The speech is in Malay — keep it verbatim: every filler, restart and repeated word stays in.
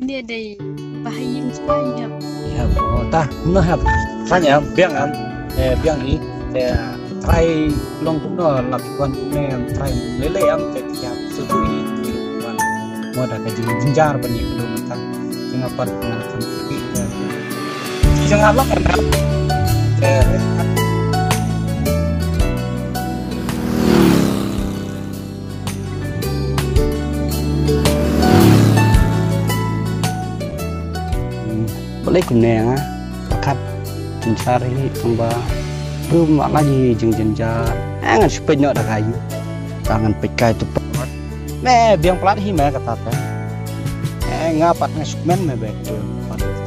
Ini ada bahaya sekali. Ya, oh, tah, nah, tanya biang am, eh biang ini, eh try long kuno lakukan kuno, try lele am, tiap sudui tiruan, mau ada kaji jenjar bani kuno mata, jangan pada penonton kita, jangan lah karena, eh boleh kuneng ah, pakat jenjar ini tambah belum lagi jeng jenjar, engan sepenyok dah kayu, tangan pekai tu pekat, meh biang pelat hi meh kata teh, eh ngapat ngasukmen meh betul,